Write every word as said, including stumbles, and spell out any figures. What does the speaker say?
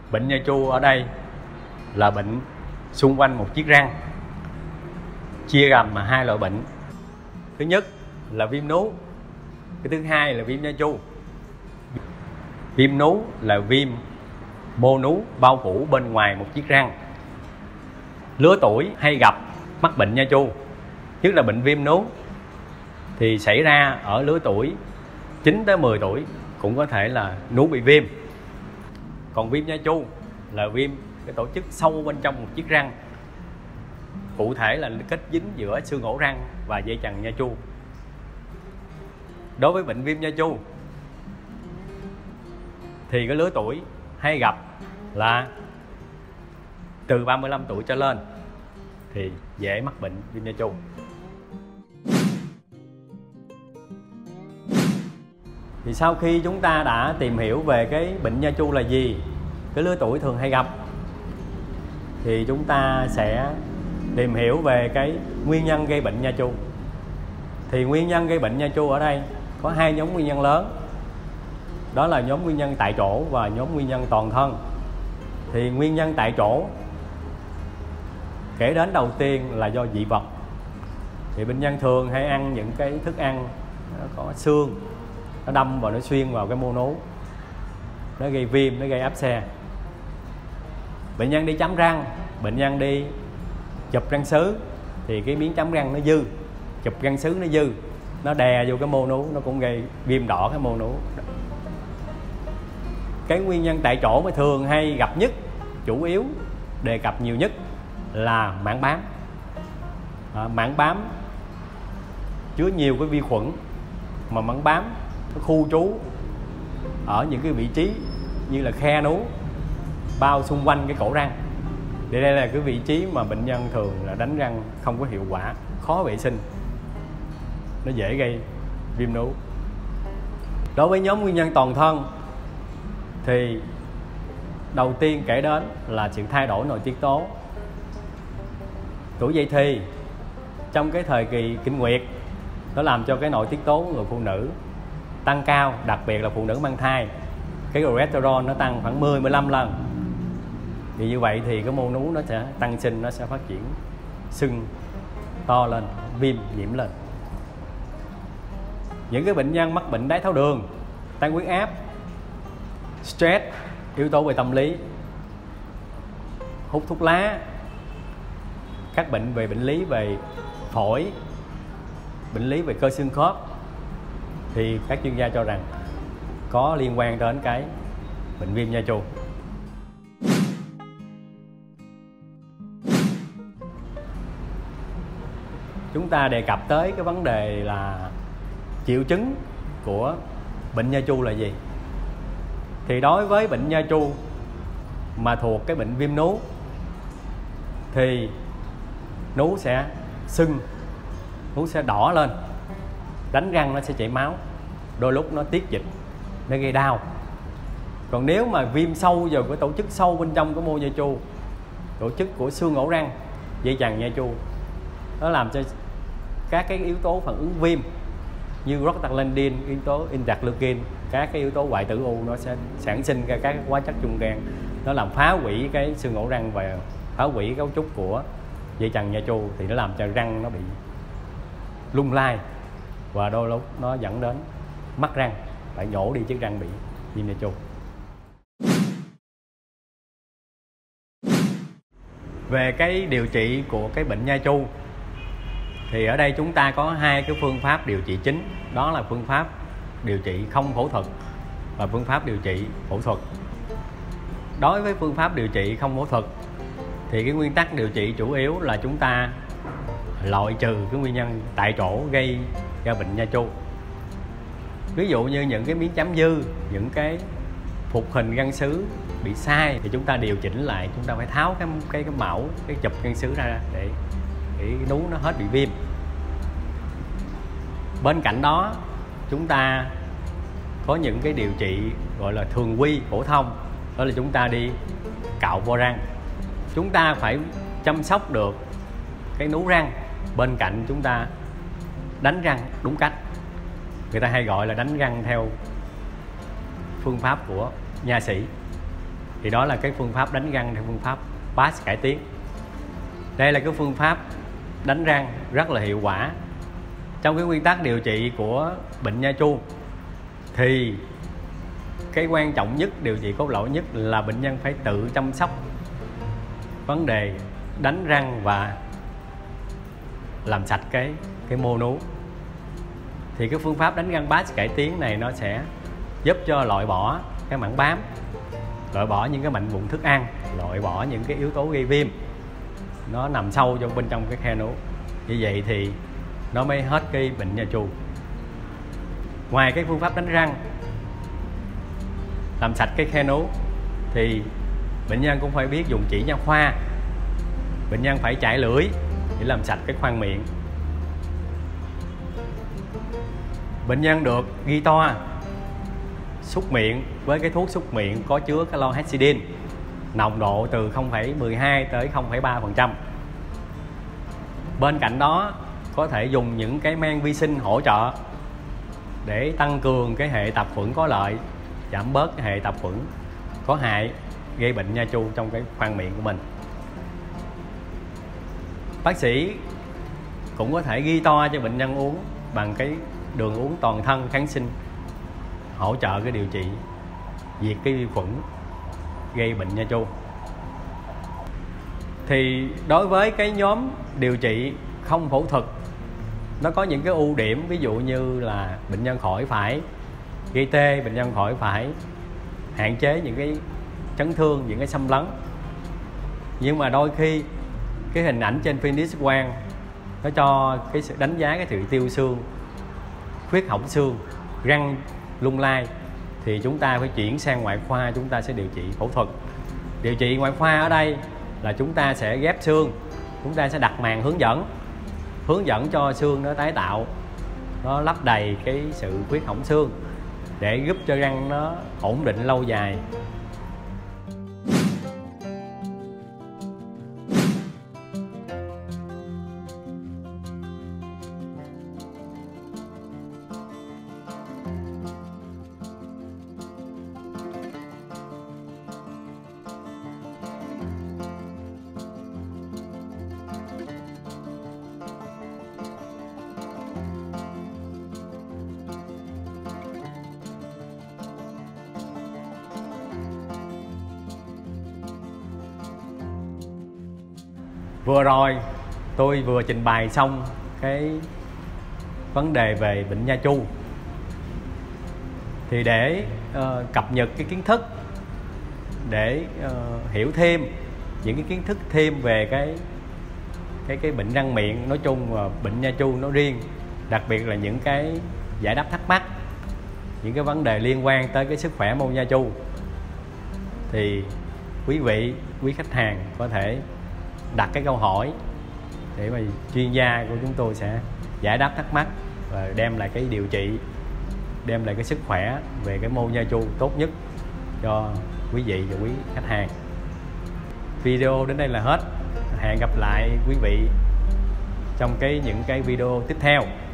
Bệnh nha chu ở đây là bệnh xung quanh một chiếc răng, chia làm hai loại bệnh. Thứ nhất là viêm nú, cái thứ hai là viêm nha chu. Viêm nú là viêm mô nú bao phủ bên ngoài một chiếc răng. Lứa tuổi hay gặp mắc bệnh nha chu, nhất là bệnh viêm nú, thì xảy ra ở lứa tuổi chín tới mười tuổi, cũng có thể là nú bị viêm. Còn viêm nha chu là viêm cái tổ chức sâu bên trong một chiếc răng, cụ thể là kết dính giữa xương ổ răng và dây chằng nha chu. Đối với bệnh viêm nha chu thì cái lứa tuổi hay gặp là từ ba mươi lăm tuổi trở lên thì dễ mắc bệnh viêm nha chu. Thì sau khi chúng ta đã tìm hiểu về cái bệnh nha chu là gì, cái lứa tuổi thường hay gặp, thì chúng ta sẽ tìm hiểu về cái nguyên nhân gây bệnh nha chu. Thì nguyên nhân gây bệnh nha chu ở đây có hai nhóm nguyên nhân lớn, đó là nhóm nguyên nhân tại chỗ và nhóm nguyên nhân toàn thân. Thì nguyên nhân tại chỗ kể đến đầu tiên là do dị vật. Thì bệnh nhân thường hay ăn những cái thức ăn nó có xương, nó đâm vào, nó xuyên vào cái mô nú, nó gây viêm, nó gây áp xe. Bệnh nhân đi chấm răng, bệnh nhân đi chụp răng sứ thì cái miếng chấm răng nó dư, chụp răng sứ nó dư, nó đè vô cái mô nú, nó cũng gây viêm đỏ cái mô nú. Cái nguyên nhân tại chỗ mà thường hay gặp nhất, chủ yếu đề cập nhiều nhất là mảng bám. À, mảng bám chứa nhiều cái vi khuẩn, mà mảng bám nó khu trú ở những cái vị trí như là khe nú bao xung quanh cái cổ răng. Thì đây là cái vị trí mà bệnh nhân thường là đánh răng không có hiệu quả, khó vệ sinh, nó dễ gây viêm nú. Đối với nhóm nguyên nhân toàn thân thì đầu tiên kể đến là sự thay đổi nội tiết tố. Tuổi dậy thì trong cái thời kỳ kinh nguyệt, nó làm cho cái nội tiết tố của người phụ nữ tăng cao, đặc biệt là phụ nữ mang thai. Cái progesterone nó tăng khoảng mười đến mười lăm lần. Thì như vậy thì cái mô nú nó sẽ tăng sinh, nó sẽ phát triển sưng to lên, viêm nhiễm lên. Những cái bệnh nhân mắc bệnh đái tháo đường, tăng huyết áp, stress, yếu tố về tâm lý, hút thuốc lá, các bệnh về bệnh lý về phổi, bệnh lý về cơ xương khớp, thì các chuyên gia cho rằng có liên quan đến cái bệnh viêm nha chu. Chúng ta đề cập tới cái vấn đề là triệu chứng của bệnh nha chu là gì. Thì đối với bệnh nha chu mà thuộc cái bệnh viêm nú thì nú sẽ sưng, nú sẽ đỏ lên, đánh răng nó sẽ chảy máu, đôi lúc nó tiết dịch, nó gây đau. Còn nếu mà viêm sâu vào cái tổ chức sâu bên trong cái mô nha chu, tổ chức của xương ổ răng, dây chằng nha chu, nó làm cho các cái yếu tố phản ứng viêm như prostaglandin, yếu tố interleukin, các cái yếu tố hoại tử u, nó sẽ sản sinh ra các hóa chất trung gian, nó làm phá hủy cái xương ổ răng và phá hủy cấu trúc của dây chằng nha chu, thì nó làm cho răng nó bị lung lay và đôi lúc nó dẫn đến mất răng, phải nhổ đi chiếc răng bị viêm nha chu. Về cái điều trị của cái bệnh nha chu thì ở đây chúng ta có hai cái phương pháp điều trị chính, đó là phương pháp điều trị không phẫu thuật và phương pháp điều trị phẫu thuật. Đối với phương pháp điều trị không phẫu thuật thì cái nguyên tắc điều trị chủ yếu là chúng ta loại trừ cái nguyên nhân tại chỗ gây ra bệnh nha chu. Ví dụ như những cái miếng chấm dư, những cái phục hình răng sứ bị sai thì chúng ta điều chỉnh lại, chúng ta phải tháo cái cái cái mẫu, cái chụp răng sứ ra để để nú nó hết bị viêm. Bên cạnh đó chúng ta có những cái điều trị gọi là thường quy phổ thông, đó là chúng ta đi cạo vo răng. Chúng ta phải chăm sóc được cái nú răng bên cạnh chúng ta đánh răng đúng cách. Người ta hay gọi là đánh răng theo phương pháp của nha sĩ. Thì đó là cái phương pháp đánh răng theo phương pháp Pass cải tiến. Đây là cái phương pháp đánh răng rất là hiệu quả. Trong cái nguyên tắc điều trị của bệnh nha chu thì cái quan trọng nhất, điều trị cốt lõi nhất là bệnh nhân phải tự chăm sóc vấn đề đánh răng và làm sạch cái cái mô nú. Thì cái phương pháp đánh răng Pass cải tiến này nó sẽ giúp cho loại bỏ cái mảng bám, loại bỏ những cái mảnh vụn thức ăn, loại bỏ những cái yếu tố gây viêm nó nằm sâu trong bên trong cái khe nú. Như vậy thì nó mới hết cái bệnh nha chu. Ngoài cái phương pháp đánh răng làm sạch cái khe nú thì bệnh nhân cũng phải biết dùng chỉ nha khoa. Bệnh nhân phải chải lưỡi để làm sạch cái khoang miệng. Bệnh nhân được ghi toa súc miệng với cái thuốc súc miệng có chứa chlorhexidine, nồng độ từ không phẩy mười hai tới không phẩy ba phần trăm. Bên cạnh đó có thể dùng những cái men vi sinh hỗ trợ để tăng cường cái hệ tạp khuẩn có lợi, giảm bớt cái hệ tạp khuẩn có hại gây bệnh nha chu trong cái khoang miệng của mình. Bác sĩ cũng có thể ghi toa cho bệnh nhân uống bằng cái đường uống toàn thân kháng sinh, hỗ trợ cái điều trị diệt cái vi khuẩn gây bệnh nha chu. Thì đối với cái nhóm điều trị không phẫu thuật, nó có những cái ưu điểm, ví dụ như là bệnh nhân khỏi phải gây tê, bệnh nhân khỏi phải hạn chế những cái chấn thương, những cái xâm lấn. Nhưng mà đôi khi cái hình ảnh trên phim X quang nó cho cái sự đánh giá cái sự tiêu xương, khuyết hỏng xương, răng lung lay, thì chúng ta phải chuyển sang ngoại khoa, chúng ta sẽ điều trị phẫu thuật. Điều trị ngoại khoa ở đây là chúng ta sẽ ghép xương, chúng ta sẽ đặt màng hướng dẫn, hướng dẫn cho xương nó tái tạo, nó lấp đầy cái sự khuyết hỏng xương để giúp cho răng nó ổn định lâu dài. Vừa rồi tôi vừa trình bày xong cái vấn đề về bệnh nha chu. Thì để uh, cập nhật cái kiến thức, để uh, hiểu thêm những cái kiến thức thêm về cái cái cái bệnh răng miệng nói chung và bệnh nha chu nói riêng, đặc biệt là những cái giải đáp thắc mắc, những cái vấn đề liên quan tới cái sức khỏe môn nha chu, thì quý vị, quý khách hàng có thể đặt cái câu hỏi để mà chuyên gia của chúng tôi sẽ giải đáp thắc mắc và đem lại cái điều trị, đem lại cái sức khỏe về cái môn nha chu tốt nhất cho quý vị và quý khách hàng. Video đến đây là hết. Hẹn gặp lại quý vị trong cái những cái video tiếp theo.